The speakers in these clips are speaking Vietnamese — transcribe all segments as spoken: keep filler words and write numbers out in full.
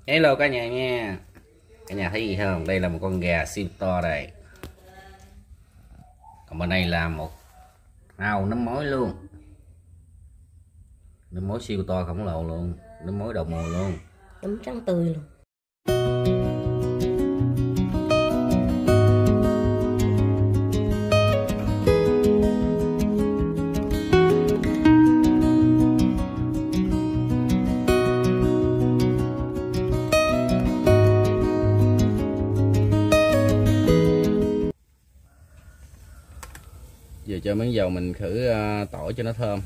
Hello cả nhà nha. Cả nhà thấy gì không? Đây là một con gà siêu to đây. Còn bên đây là một ao nấm mối luôn. Nấm mối siêu to khổng lồ luôn. Nấm mối đầu mùa luôn. Nấm trắng tươi luôn. Giờ cho miếng dầu mình khử uh, tỏi cho nó thơm.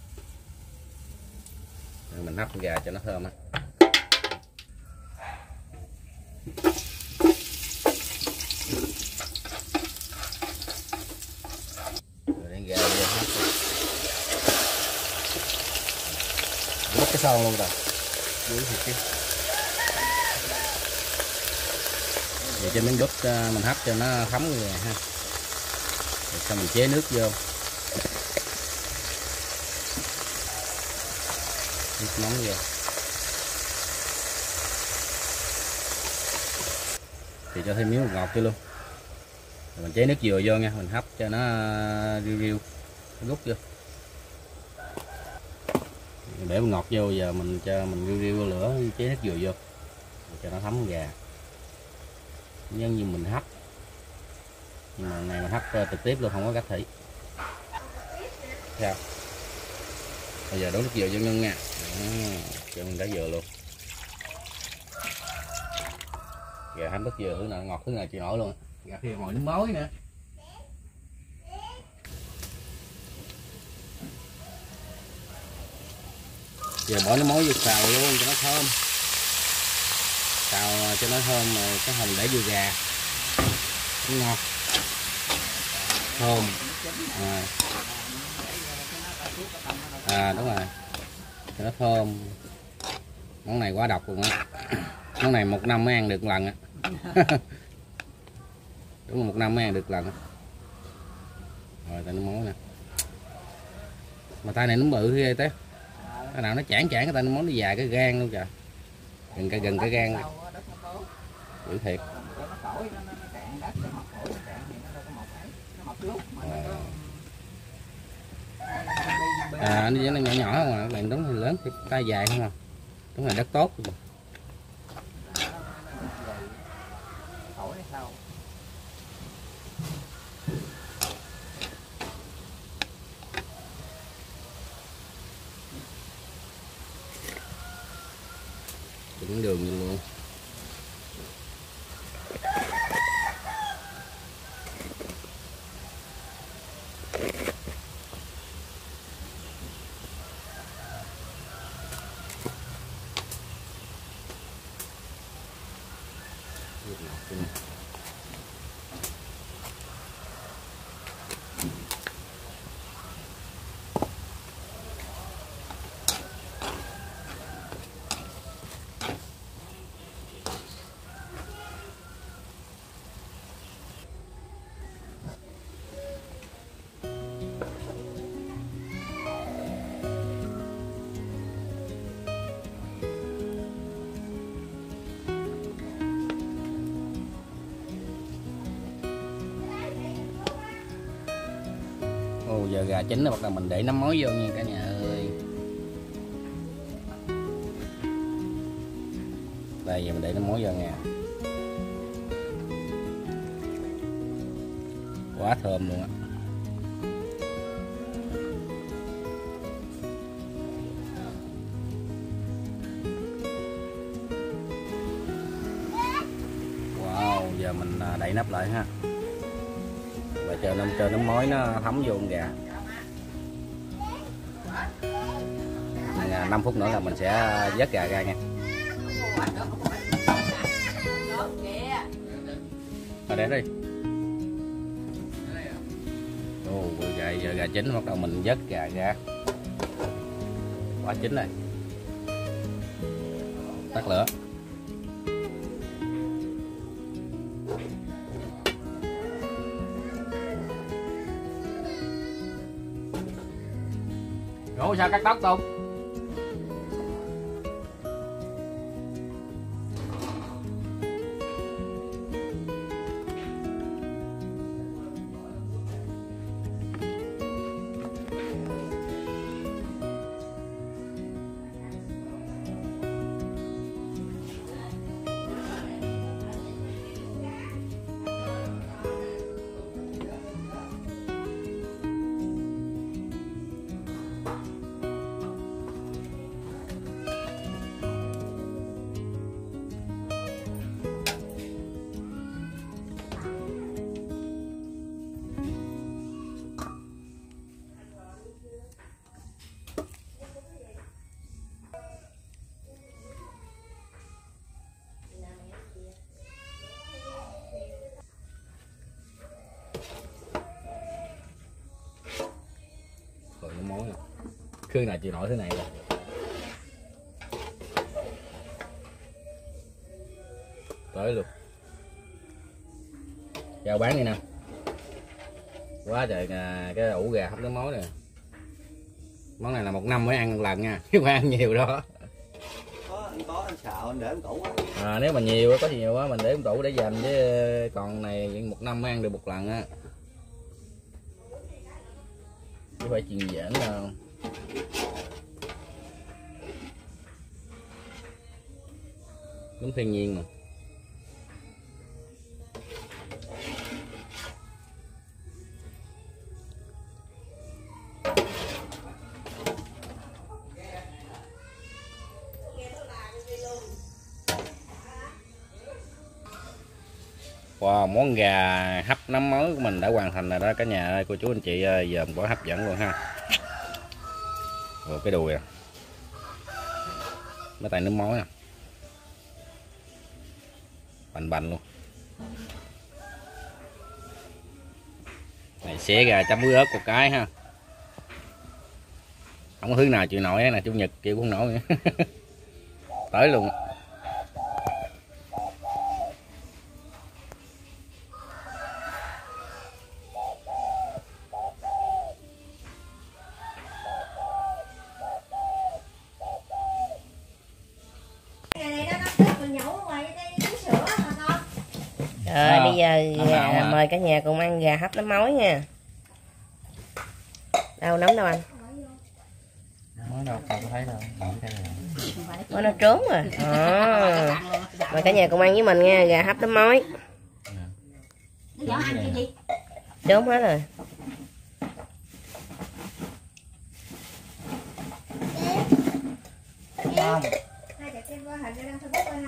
Rồi mình hấp con gà cho nó thơm á. Rồi đến gà vô hấp. Mất cái son luôn rồi. Dưới thịt chứ. Giờ cho miếng búp uh, mình hấp cho nó thấm rồi ha. Rồi xong mình chế nước vô. Nước nóng vô. Thì cho thêm miếng bột ngọt vô luôn. Rồi mình chế nước dừa vô nha, mình hấp cho nó riu riu, nó rút vô. Để bột ngọt vô, giờ mình cho mình riu riu vô lửa, chế nước dừa vô. Rồi cho nó thấm gà. Nhân như mình hấp. Nhưng mà này mình hấp trực tiếp luôn, không có cách thủy. Sao? Bây giờ đổ nước dừa vô nhân nha. Đó, cho mình đã dừa luôn. Gà hấp nước dừa thứ nào ngọt thứ nào chịu nổi luôn. Gà khi ngồi nước mối nữa. Giờ bỏ nước mối vô xào luôn cho nó thơm. Xào cho nó thơm rồi cái hồng để vô gà. Nó ngon. Thơm. À. À đúng rồi. Cho nó thơm. Món này quá độc luôn á. Món này một năm mới ăn được một lần á. Đúng là một năm mới ăn được lần á. Rồi tay nó món nè. Mà tay này nó bự ghê té. Cái nào nó chản chản cái tay nó món nó dài cái gan luôn trời. Gần cả gần cái gan. Dữ thiệt. À nó nhỏ nhỏ không à, bạn đúng thì lớn thì tay dài không à. Đúng là đất tốt luôn. Trứng đường luôn. Ồ, giờ gà chín rồi bắt đầu mình để nấm mối vô nha cả nhà ơi. Đây giờ mình để nấm mối vô nha. Quá thơm luôn á. Wow, giờ mình đậy nắp lại ha. Và chờ nó cho nấm mối nó thấm vô con gà. năm phút nữa là mình sẽ vớt gà ra nha. Ở đây đi. Ồ, giờ, giờ gà chín bắt đầu mình vớt gà ra. Quá chín rồi. Tắt lửa. Ủa sao cắt tóc không? Khương nào chịu nổi thứ này rồi. Tới luôn. Chào bán đi nè. Quá trời cái ủ gà hấp nước mối nè. Món này là một năm mới ăn một lần nha, chứ không ăn nhiều đó. Có anh có anh xào anh để trong tủ á. À, nếu mà nhiều có nhiều quá mình để trong tủ để dành, chứ còn này một năm mới ăn được một lần á. Chứ phải chuyện giỡn đâu. Đúng thiên nhiên mà. Wow, món gà hấp nấm mối của mình đã hoàn thành rồi đó cả nhà ơi, cô chú anh chị ơi, giờ có hấp dẫn luôn ha. Rồi cái đùi à, mấy tay nấm mối à, bành bành luôn. Này xé gà chấm muối ớt một cái ha. Không có thứ nào chịu nổi nè, chủ nhật chịu cũng nổi nữa. Tới luôn. Rồi bây giờ gà, mời cả nhà cùng ăn gà hấp nấm mối nha. Đâu nấm đâu anh? Nói đâu không thấy đâu. Ủa, nó trốn rồi. À, mời cả nhà cùng ăn với mình nha, gà hấp nấm mối. Trốn hết rồi.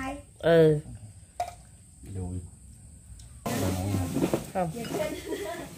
Ừ. Không.